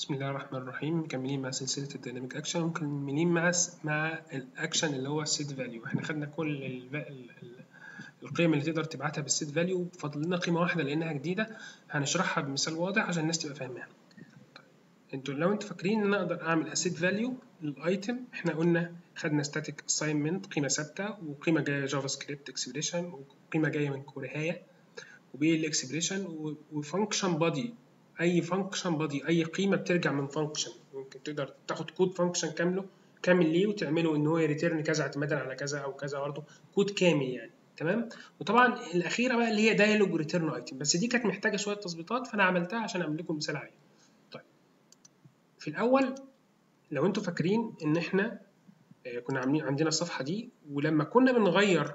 بسم الله الرحمن الرحيم. مكملين مع سلسلة الديناميك اكشن، ومكملين مع الاكشن اللي هو السيت فاليو. احنا خدنا كل القيم اللي تقدر تبعتها بالسيت فاليو، فاضل لنا قيمة واحدة لانها جديدة هنشرحها بمثال واضح عشان الناس تبقى فاهماها. لو انتوا فاكرين ان انا اقدر اعمل اسيت فاليو للايتم، احنا قلنا خدنا ستاتيك اساينمنت، قيمة ثابتة وقيمة جاية جافا سكريبت اكسبريشن وقيمة جاية من كوريهاية وبي اكسبريشن وفانكشن بادي. اي فانكشن بادي، اي قيمه بترجع من فانكشن، ممكن تقدر تاخد كود فانكشن كامل ليه وتعمله ان هو يريتيرن كذا اعتمادا على كذا او كذا، برضه كود كامل يعني. تمام. وطبعا الاخيره بقى اللي هي دايلوج ريتيرن ايتم، بس دي كانت محتاجه شويه تظبيطات فانا عملتها عشان اعمل لكم مثال عليها. طيب، في الاول لو انتوا فاكرين ان احنا كنا عاملين عندنا الصفحه دي، ولما كنا بنغير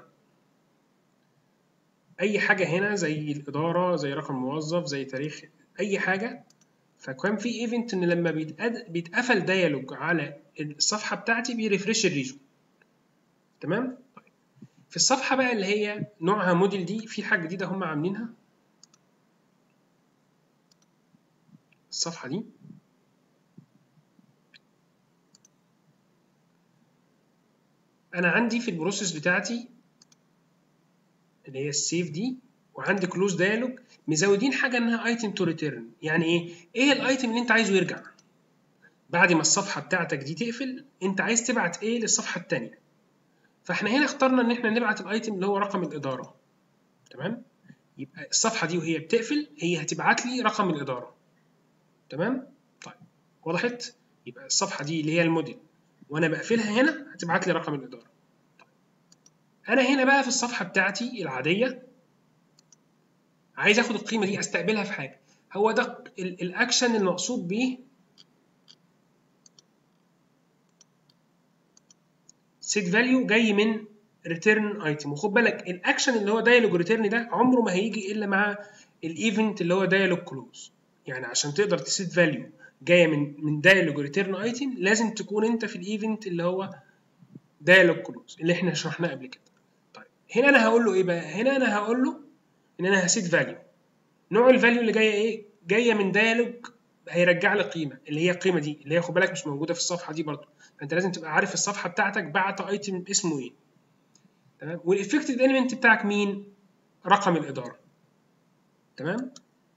اي حاجه هنا زي الاداره، زي رقم موظف، زي تاريخ، اي حاجه، فكان في ايفنت ان لما بيتقفل ديالوج على الصفحه بتاعتي بيرفرش الريجن. تمام. في الصفحه بقى اللي هي نوعها موديل دي، في حاجه جديده هم عاملينها. الصفحه دي انا عندي في البروسيس بتاعتي اللي هي السيف دي، وعندي كلوز ديالوج مزودين حاجه انها ايتم تو ريتيرن. يعني ايه الايتم اللي انت عايزه يرجع بعد ما الصفحه بتاعتك دي تقفل؟ انت عايز تبعت ايه للصفحه الثانيه؟ فاحنا هنا اخترنا ان احنا نبعت الايتم اللي هو رقم الاداره. تمام. يبقى الصفحه دي وهي بتقفل هي هتبعت لي رقم الاداره. تمام. طيب، وضحت؟ يبقى الصفحه دي اللي هي الموديل وانا بقفلها هنا هتبعت لي رقم الاداره. طيب، انا هنا بقى في الصفحه بتاعتي العاديه عايز اخد القيمه دي استقبلها في حاجه. هو ده الاكشن المقصود بيه سيت فاليو، جاي من ريتيرن ايتم. وخد بالك الاكشن اللي هو دايلوج ريتيرن ده عمره ما هيجي الا مع الايفنت اللي هو دايلوج كلوز. يعني عشان تقدر تسيت فاليو جايه من دايلوج ريتيرن ايتم لازم تكون انت في الايفنت اللي هو دايلوج كلوز اللي احنا شرحناه قبل كده. طيب، هنا انا هقول له ايه بقى؟ هنا انا هقول له ان انا هسيت فاليو. نوع الفاليو اللي جايه ايه؟ جايه من دايلوج، هيرجع لي قيمه اللي هي القيمه دي اللي هي خد بالك مش موجوده في الصفحه دي برضه. فانت لازم تبقى عارف الصفحه بتاعتك بعت ايتم اسمه ايه. تمام. والافكتيف اليمنت بتاعك مين؟ رقم الاداره. تمام.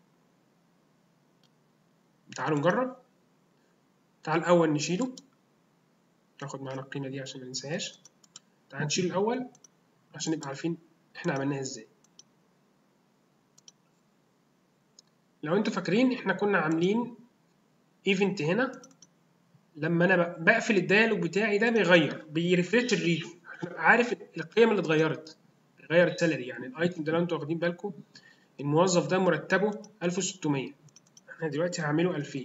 تعالوا نجرب. تعال الاول نشيله، ناخد معانا القيمه دي عشان ما ننساهاش. تعال نشيل الاول عشان نبقى عارفين احنا عملناها ازاي. لو انتوا فاكرين احنا كنا عاملين ايفنت هنا لما انا بقفل الديالوج بتاعي ده بيرفرش الريجن عشان ابقى عارف القيم اللي اتغيرت. غير السالري، يعني الايتم ده لو انتوا واخدين بالكم الموظف ده مرتبه 1600، احنا دلوقتي هعمله 2000.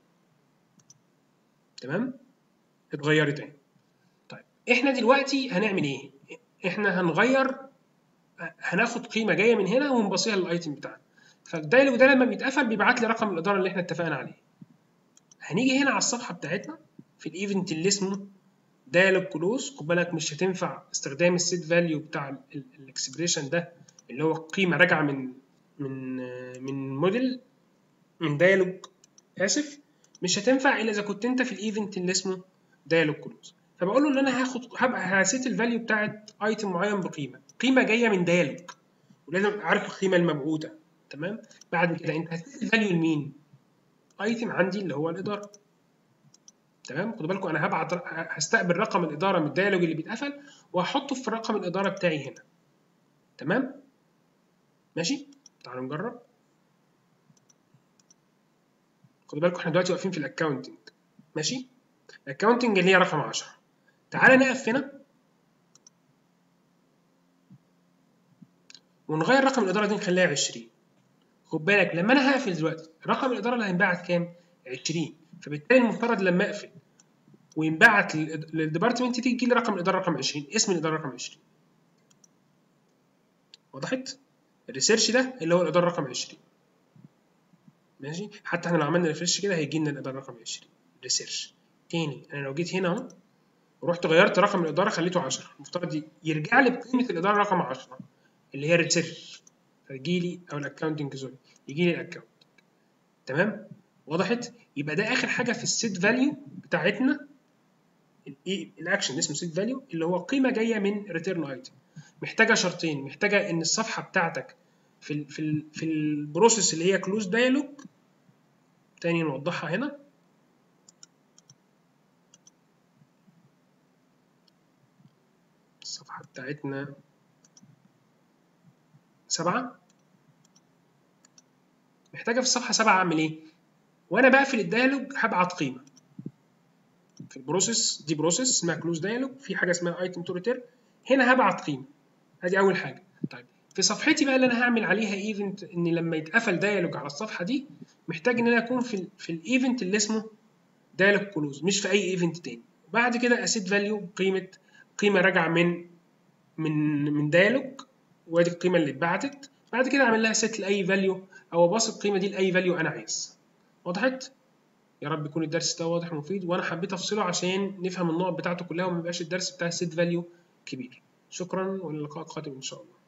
تمام. اتغيرت اهي. طيب، احنا دلوقتي هنعمل ايه؟ احنا هناخد قيمه جايه من هنا ونبصيها للايتم بتاعنا. فالدايلوج ده لما بيتقفل بيبعت لي رقم الاداره اللي احنا اتفقنا عليه. هنيجي هنا على الصفحه بتاعتنا في الايفنت اللي اسمه دايلوج كلوز. خد بالك مش هتنفع استخدام السيت فاليو بتاع الاكسبريشن ده اللي هو قيمه راجعه من موديل، من دايلوج، اسف، مش هتنفع الا اذا كنت انت في الايفنت اللي اسمه دايلوج كلوز. فبقول له ان انا هبقى هسيت الفاليو بتاعت ايتم معين قيمه جايه من دايلوج، ولازم ابقى عارف القيمه المبعوثه. تمام. بعد كده انت هتسيت الفاليو لمين؟ ايتم عندي اللي هو الاداره. تمام. خدوا بالكم انا هستقبل رقم الاداره من الدايلوج اللي بيتقفل وهحطه في رقم الاداره بتاعي هنا. تمام. ماشي. تعالوا نجرب. خدوا بالكم احنا دلوقتي واقفين في الاكونتنج. ماشي. الاكونتنج اللي هي رقم 10. تعالى نقف هنا ونغير رقم الاداره دي نخليها 20. خد بالك لما انا هقفل دلوقتي رقم الاداره اللي هينبعت كام؟ 20. فبالتالي المفترض لما اقفل وينبعت للديبارتمنت تيجي لي رقم الاداره رقم 20، اسم الاداره رقم 20. وضحت؟ الريسيرش ده اللي هو الاداره رقم 20. ماشي. حتى احنا لو عملنا ريفرش كده هيجي لنا الاداره رقم 20 ريسيرش. تاني، انا لو جيت هنا اهو ورحت غيرت رقم الاداره خليته 10، المفترض يرجع لي بقيمه الاداره رقم 10 اللي هي الريسيرش، فيجي لي او الاكونتنج سوري، يجي لي الاكونت. تمام. وضحت؟ يبقى ده اخر حاجه في السيت فاليو بتاعتنا، الاكشن اللي اسمه سيت فاليو، اللي هو قيمه جايه من ريتيرن ايتم. محتاجه شرطين، محتاجه ان الصفحه بتاعتك في البروسيس اللي هي كلوز دايلوج، تاني نوضحها هنا، الصفحه بتاعتنا 7. محتاجه في الصفحه 7 اعمل ايه؟ وانا بقفل الدايلوج هبعت قيمه في البروسيس دي، بروسيس اسمها كلوز دايلوج، في حاجه اسمها ايتم تو ريتيرن، هنا هبعت قيمه، ادي اول حاجه. طيب في صفحتي بقى اللي انا هعمل عليها ايفنت، ان لما يتقفل دايلوج على الصفحه دي محتاج ان انا اكون في الايفنت اللي اسمه دايلوج كلوز، مش في اي ايفنت تاني. وبعد كده اسيت فاليو، قيمه راجعه من دايلوج، وادي القيمه اللي اتبعتت. بعد كده اعمل لها سيت لاي فاليو، او اباص القيمه دي لاي فاليو انا عايز. وضحت؟ يا رب يكون الدرس ده واضح ومفيد، وانا حبيت افصله عشان نفهم النقط بتاعته كلها وما يبقاش الدرس بتاع السيت فاليو كبير. شكرا، والى اللقاء القادم ان شاء الله.